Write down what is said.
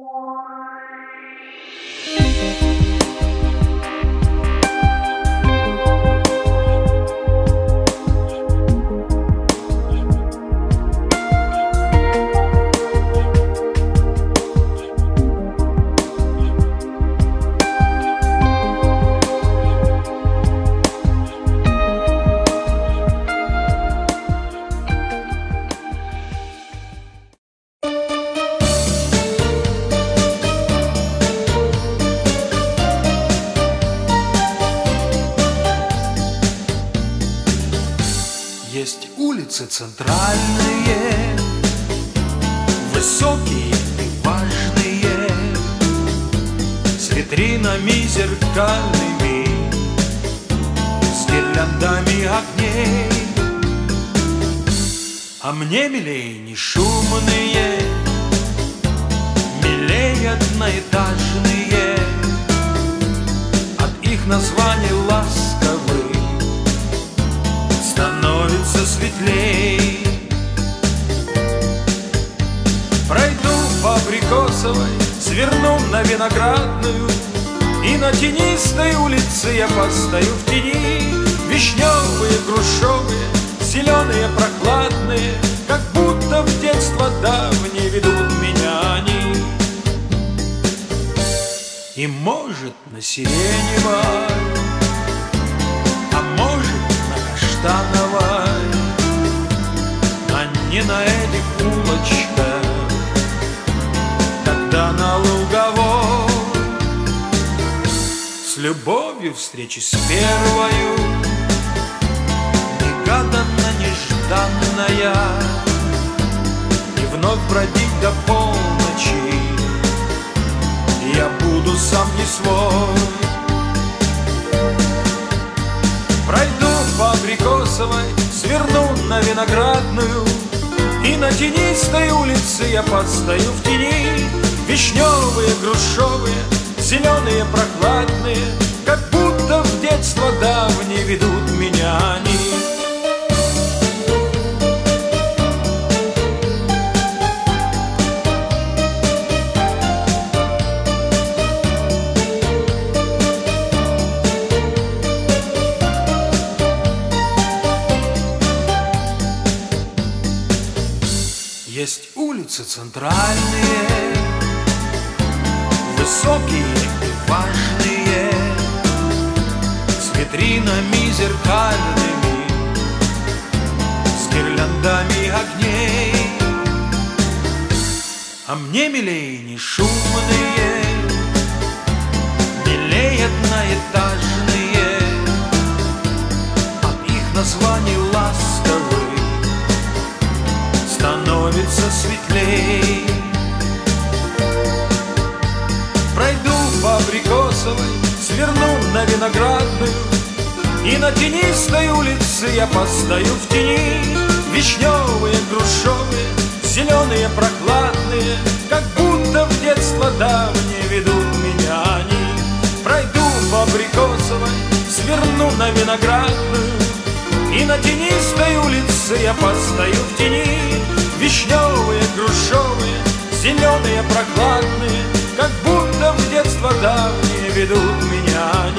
Есть улицы центральные, высокие и важные, с витринами зеркальными, с гирляндами огней. А мне милей не шумные, милей одноэтажные, от их названий ласковых становится светлей. Пройду по Абрикосовой, сверну на Виноградную, и на тенистой улице я постою в тени. Вишневые, грушевые, зеленые, прохладные, как будто в детство давнее ведут меня они. И может на Сиреневой, а может Каштановой, а не на этих улочках, тогда на Луговой. С любовью встречи с первою, негаданно, нежданная, и вновь бродить до полночи я буду сам не свой. Пройду по Абрикосовой, сверну на Виноградную, и на тенистой улице я постою в тени. Вишневые, грушевые, зеленые, прохладные, как будто в детство давнее ведут меня они. Есть улицы центральные, высокие и важные, с витринами зеркальными, с гирляндами огней. А мне милей не шумные, милей одноэтажные, от их названий ласковых становится светлей. Пройду по Абрикосовой, сверну на Виноградную, и на тенистой улице я постою в тени. Вишневые, грушевые, зеленые, прохладные, как будто в детство давнее ведут меня они. Пройду по Абрикосовой, сверну на Виноградную, и на тенистой улице я постою в тени. Вишневые, грушевые, зеленые, прохладные, как будто в детство давнее ведут меня они.